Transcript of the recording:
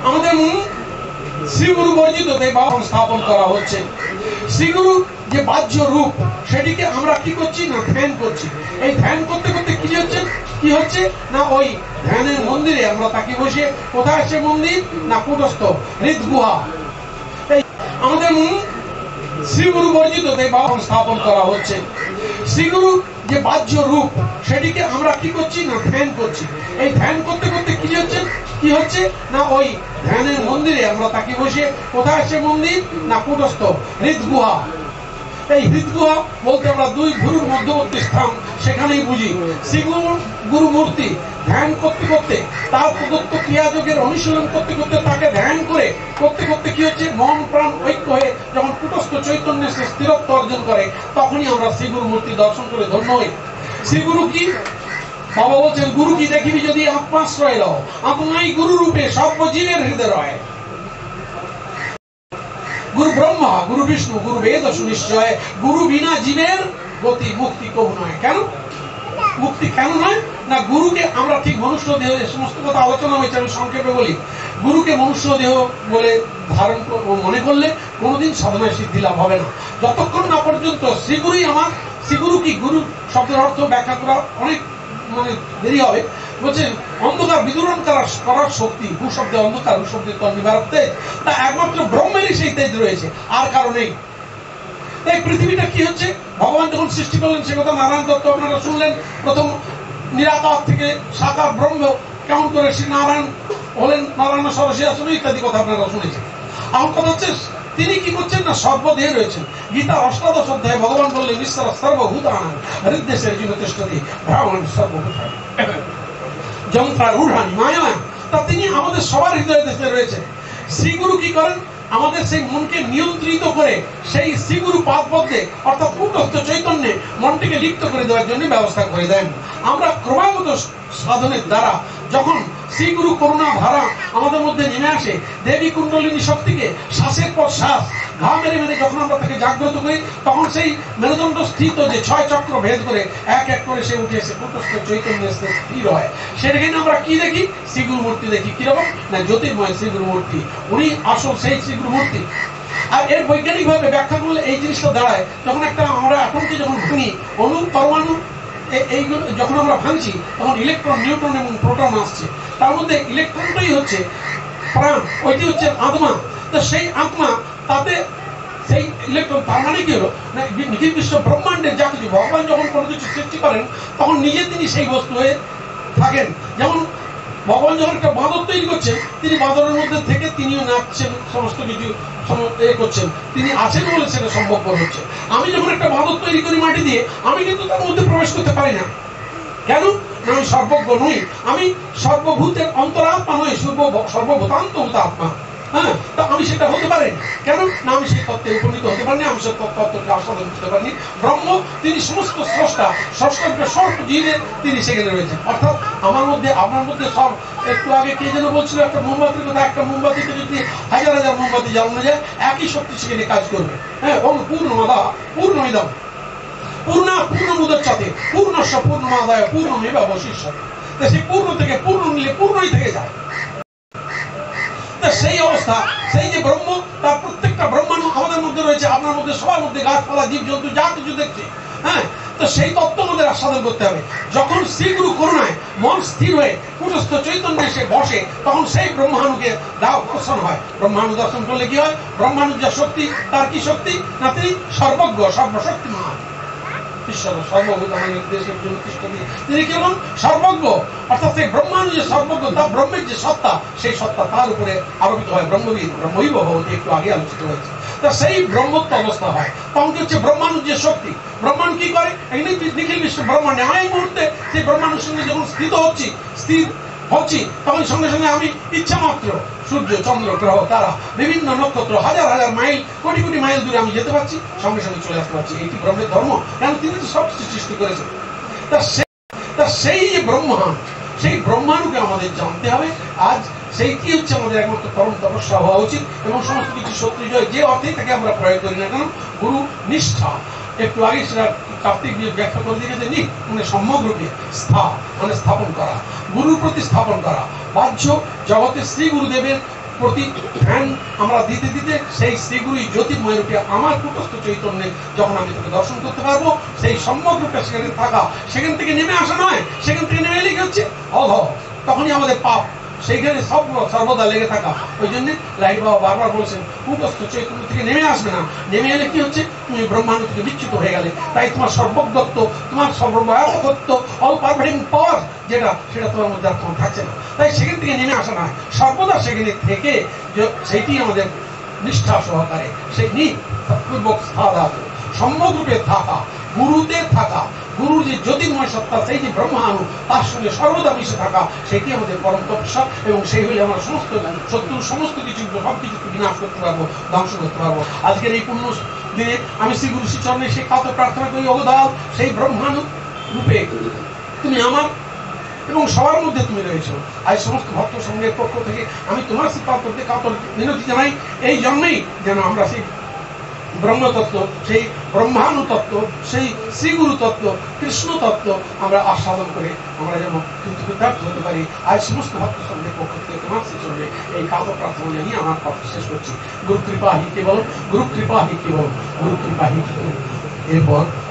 আমাদের শ্রীগুরু বর্জিত দেবালয় স্থাপন করা হচ্ছে। শ্রীগুরু যে বাহ্য রূপ সেটিকে আমরা কি করছি না ধ্যান করছি। এই ধ্যান করতে করতে কি হচ্ছে না ওই ধ্যানের মন্দিরে আমরা তাকে বসে, কোথায় আছে মন্দির না কুটস্থ হৃদগুহা। আমাদের শ্রীগুরু বর্জিত দেবালয় স্থাপন করা হচ্ছে। শ্রীগুরু যে বাহ্য রূপ সেটিকে আমরা কি করছি না ধ্যান করছি। এই ধ্যান করতে করতে কি হচ্ছে না ওই ধ্যানের মন্দিরে আমরা তাকে বসে, কোথায় আছে মন্দির না কুটস্থ হৃদগুহা। এই হৃদগুহা বলতে আমরা দুই ভুরুর মধ্যবর্তী স্থান, সেখানেই বুঝি। শ্রীগুরু মূর্তি ধ্যান করতে করতে, তার প্রদত্ত ক্রিয়াযোগের অনুশীলন করতে করতে, তাকে ধ্যান করতে করতে কি হচ্ছে, মন প্রাণ ঐক্য হয়ে যখন কুটস্থ চৈতন্যের সে স্থিরত্ব অর্জন করে, তখনই আমরা শ্রীগুরু মূর্তি দর্শন করে ধন্য হই। শ্রীগুরু কি বাবা বলছেন, গুরু কি দেখিবি যদি আত্মাশ্রয় লও, আত্মাই গুরু রূপে সর্বজীবের হৃদয়। গুরু ব্রহ্মা, গুরু বিষ্ণু, গুরু বেদ সুনিশ্চয়, গুরু বিনা জীবের গতি মুক্তি কবু নয়। কেন মুক্তি কেন নয় না, গুরুকে আমরা ঠিক মনুষ্য দেহ, সমস্ত কথা আলোচনা হয়েছে, আমি সংক্ষেপে বলি। গুরুকে মনুষ্য দেহ বলে ধারণ মনে করলে কোনোদিন সাধনায় সিদ্ধি লাভ হবে না, যতক্ষণ না পর্যন্ত শ্রীগুরুই আমার। শ্রীগুরু কি, গুরু শব্দের অর্থ ব্যাখ্যা করা অনেক দেরি হবে। বলছেন অন্ধকার বিদূরণ করার শক্তি, ভূ শব্দে অন্ধকার, ভূ শব্দে নিবারক তেজ, তা একমাত্র ব্রহ্মেরই সেই তেজ রয়েছে, আর কারণেই। তাই পৃথিবীটা কি হচ্ছে, ভগবান যখন সৃষ্টি করলেন সে কথা নারায়ণ দত্ত আপনারা শুনলেন। প্রথম নিরাকার থেকে সাকার ব্রহ্ম কেমন করে শ্রী নারায়ণ হলেন, নারায়ণ সরস্বতী আসন ইত্যাদি কথা আপনারা শুনেছেন। আমার কথা হচ্ছে তিনি কি করছেন না, সর্বদেহে রয়েছেন। গীতার ৮ অধ্যায়ে ভগবান বললেন ঈশ্বর সর্বভূতানাং হৃদয়সে তিষ্ঠতি ব্রাহ্মণ সর্বভূতানি যন্ত্রারূঢ়ানি মায়াময়। তা তিনি আমাদের সবার হৃদয় দেশে রয়েছে। শ্রীগুরু কি করেন, আমাদের সেই মনকে নিয়ন্ত্রিত করে সেই শ্রীগুরু পাদপদ্মে অর্থাৎ কুটস্থ চৈতন্যে মনটিকে লিপ্ত করে দেওয়ার জন্য ব্যবস্থা করে দেন। আমরা ক্রমাগত সাধনের দ্বারা যখন শ্রীগুরু করুণা ধারা আমাদের মধ্যে নেমে আসে, দেবী কুণ্ডলিনী শক্তিকে শ্বাসের পর শ্বাস ঘা মেরে মেরে যখন আমরা তাকে জাগ্রত করি, তখন সেই মেরুদণ্ড স্থিত যে ৬ চক্র ভেদ করে এক এক করে সে উঠে এসে কুটস্থ চৈতন্যের স্থির হয়। সেখানে আমরা কি দেখি, শ্রীগুরু মূর্তি দেখি। কিরকম না, জ্যোতির্ময় শ্রীগুরু মূর্তি, উনি আসল সেই শ্রীগুরু মূর্তি। আর এর বৈজ্ঞানিক ভাবে ব্যাখ্যা করলে এই জিনিসটা দাঁড়ায়, যখন একটা আমরা এটমকে যখন ভাঙি, অণু পরমাণু এইগুলো যখন আমরা ভাঙছি, তখন ইলেকট্রন, নিউট্রন এবং প্রোটন আসছে। তার মধ্যে ইলেকট্রনটাই হচ্ছে প্রাণ, ওইটি হচ্ছে আত্মা। তো সেই আত্মা, তাতে সেই ইলেকট্রন, তার মানে কি হলো না, নিখিল বিশ্ব ব্রহ্মাণ্ডের যা কিছু ভগবান যখন কোনো কিছু সৃষ্টি করেন, তখন নিজে তিনি সেই বস্তু হয়ে থাকেন। যেমন ভগবান যখন একটা বাঁদর তৈরি করছেন, তিনি বাঁদরের মধ্যে থেকে তিনিও নাচছেন, সমস্ত কিছু করছেন, তিনি আছেন বলে সেটা সম্ভবপর হচ্ছে। আমি যখন একটা বাঁদর তৈরি করি মাটি দিয়ে, আমি কিন্তু তার মধ্যে প্রবেশ করতে পারি না। কেন না, আমি সর্বজ্ঞ নই, আমি সর্বভূতের অন্তরাত্মা নই, সর্বভূতান্ত আত্মা। হ্যাঁ, তা আমি সেটা হতে পারি কেন না, আমি সেই তত্ত্বে উপনীত হতে পারিনি, আমি সেই তত্ত্বকে আস্বাদন করতে পারিনি। ব্রহ্ম তিনি সমস্ত স্রষ্টা, সর্ব জীবের তিনি সেখানে রয়েছেন। অর্থাৎ আমার মধ্যে, আপনার মধ্যে সব। একটু আগে কে যেন বলছিল একটা মোমবাতির কথা, একটা মোমবাতিতে যদি হাজার হাজার মোমবাতি জ্বালানো যায়, একই শক্তি সেখানে কাজ করবে। হ্যাঁ, পূর্ণমাদা পূর্ণমিদম পূর্ণমুদচ্যতে পূর্ণস্য পূর্ণমাদায় পূর্ণমেবাবশিষ্যতে। সেই পূর্ণ থেকে পূর্ণ নিলে পূর্ণই থেকে যায়। সেই অবস্থা, সেই যে ব্রহ্ম, তার প্রত্যেকটা ব্রহ্মাণু আমাদের মধ্যে রয়েছে, আপনার মধ্যে, সবার মধ্যে, গাছপালা, জীবজন্তু যা কিছু দেখছি। হ্যাঁ, তো সেই তত্ত্ব আমাদের আস্বাদন করতে হবে। যখন শ্রীগুরু করুণায় মন স্থির হয়ে কুটস্থ চৈতন্যে এসে বসে, তখন সেই ব্রহ্মাণুকে দর্শন হয়। ব্রহ্মাণু দর্শন করলে কি হয়, ব্রহ্মাণুর যা শক্তি, তার কি শক্তি না, তিনি সর্বজ্ঞ, সর্বশক্তিমান ঈশ্বর, সর্বভূতানাং দেশের জন্য তিনি কেমন সর্বজ্ঞ। অর্থাৎ সেই ব্রহ্মাণু যে সর্বজ্ঞ, তার ব্রহ্মের যে সত্তা, সেই সত্তা তার উপরে আরোপিত হয়। ব্রহ্মবিদ, ব্রহ্মৈব ভবতি, একটু আগে আলোচিত হয়েছে। তা সেই ব্রহ্মত্ব অবস্থা হয়, তখন কি হচ্ছে, ব্রহ্মাণুর যে শক্তি, ব্রহ্মাণু কি করে, নিখিল বিশ্ব ব্রহ্মাণ্ডে আমি এই মুহূর্তে সেই ব্রহ্মাণুর সঙ্গে যখন স্থির হচ্ছি, তখন সঙ্গে সঙ্গে আমি ইচ্ছা মাত্র সূর্য, চন্দ্র, গ্রহ, তারা, বিভিন্ন নক্ষত্র, হাজার হাজার মাইল, কোটি কোটি মাইল দূরে আমি যেতে পারছি, সঙ্গে সঙ্গে চলে আসতে পারছি। এটি ব্রহ্মের ধর্ম, কারণ তিনি তো সব কিছু সৃষ্টি করেছেন। তা সেই যে ব্রহ্মাণ্ড, সেই ব্রহ্মাণ্ডকে আমাদের জানতে হবে। আজ সেইটি হচ্ছে আমাদের একমাত্র পরম তপস্যা হওয়া উচিত। এবং সমস্ত কিছু শত্রু জয় যে অর্থেই তাকে আমরা প্রয়োগ করি না কেন, গুরু নিষ্ঠা, একটু আগে সেটা কার্তিক ব্যাখ্যা করে দিয়েছে, নিক মানে সম্যক রূপে, স্থা মানে স্থাপন করা, গুরুর প্রতি স্থাপন করা। বাহ্য জগতে শ্রী গুরুদেবের প্রতি ধ্যান আমরা দিতে দিতে সেই শ্রীগুরু জ্যোতির্ময় রূপে আমার কুটস্থ চৈতন্যে যখন আমি তাকে দর্শন করতে পারবো, সেই সম্যক রূপে সেখানে থাকা, সেখান থেকে নেমে আসা নয়, সেখান থেকে নেমে এলে কি হচ্ছে অধ, তখনই আমাদের পাপ সেইখানে সর্বদা লেগে থাকা। ওই জন্য লাহিড়ী বাবা বারবার বলছেন কুটস্থ চৈতন্য থেকে নেমে আসবে না, নেমে এলে কি হচ্ছে তুমি ব্রহ্মাণ্ড থেকে বিচ্যুত হয়ে গেলে। তাই তোমার সর্বজ্ঞত্ব, তোমার সর্বভয়াবহত্ব, অল পারভেডিং পাওয়ার যেটা, সেটা তোমার মধ্যে আর তোমার থাকছে না। তাই সেখান থেকে নেমে আসা নয়, সর্বদা সেখানে থেকে সেইটি আমাদের নিষ্ঠা সহকারে সেই পূর্বক সম্যক রূপে থাকা, গুরুতে থাকা, গুরুর যে জ্যোতির্ময় সত্তা, সেই যে ব্রহ্মাণু, তার সঙ্গে সর্বদা মিশে থাকা, সেটি আমাদের পরম তপস্যা। এবং সেই হলে আমরা সমস্ত শত্রুর সমস্ত কিছু সব কিছু বিনাশ করতে পারবো, ধ্বংস করতে পারবো। আজকের এই পূর্ণ দিনে আমি শ্রী গুরু শ্রী চরণে সেই কাতর প্রার্থনা করি, অবদাল সেই ব্রহ্মাণু রূপে তুমি আমার এবং সবার মধ্যে তুমি রয়েছো। আজ সমস্ত ভক্ত সঙ্গের পক্ষ থেকে আমি তোমার শ্রীপাদ করতে কাতর মিনতি জানাই, এই জন্যেই যেন আমরা সেই ব্রহ্মতত্ত্ব, সেই ব্রহ্মাণু তত্ত্ব, সেই শ্রীগুরু তত্ত্ব, কৃষ্ণ তত্ত্ব আমরা আস্বাদন করে আমরা যেন কৃতজ্ঞ হতে পারি। আজ সমস্ত ভক্ত সঙ্গের পক্ষ থেকে তোমার শ্রীচরণে এই কাতর প্রার্থনা জানিয়ে আমার কথা শেষ করছি। গুরু কৃপা হি কেবল, গুরু কৃপা হি কেবল, গুরু কৃপা হি কেবল। এরপর